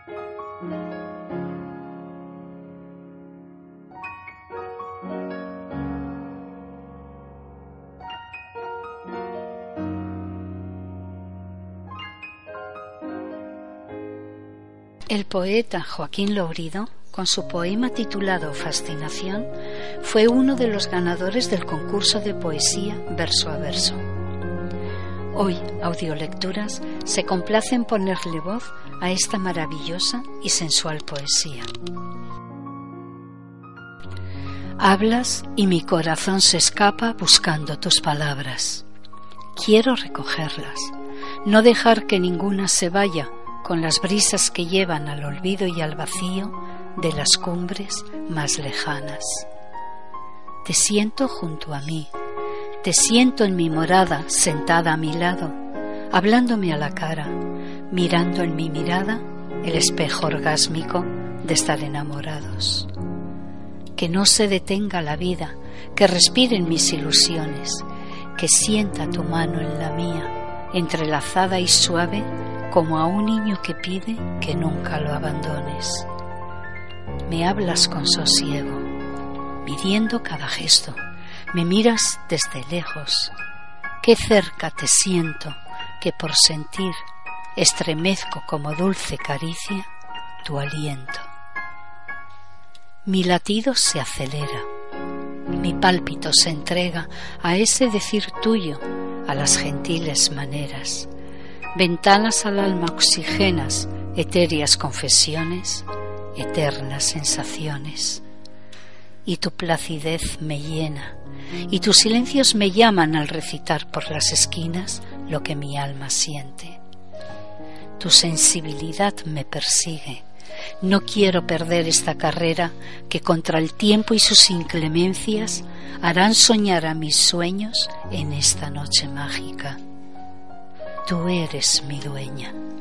El poeta Joaquín Lourido, con su poema titulado Fascinación, fue uno de los ganadores del concurso de poesía verso a verso. Hoy, Audiolecturas se complace en ponerle voz a esta maravillosa y sensual poesía. Hablas y mi corazón se escapa buscando tus palabras. Quiero recogerlas, no dejar que ninguna se vaya con las brisas que llevan al olvido y al vacío de las cumbres más lejanas. Te siento junto a mí, te siento en mi morada sentada a mi lado, hablándome a la cara, mirando en mi mirada el espejo orgásmico de estar enamorados. Que no se detenga la vida, que respiren mis ilusiones, que sienta tu mano en la mía, entrelazada y suave como a un niño que pide que nunca lo abandones. Me hablas con sosiego, midiendo cada gesto, me miras desde lejos. Qué cerca te siento, que por sentir estremezco como dulce caricia tu aliento. Mi latido se acelera, mi pálpito se entrega a ese decir tuyo, a las gentiles maneras. Ventanas al alma oxigenas, etéreas confesiones, eternas sensaciones. Y tu placidez me llena, y tus silencios me llaman al recitar por las esquinas lo que mi alma siente. Tu sensibilidad me persigue, no quiero perder esta carrera que contra el tiempo y sus inclemencias harán soñar a mis sueños en esta noche mágica. Tú eres mi dueña.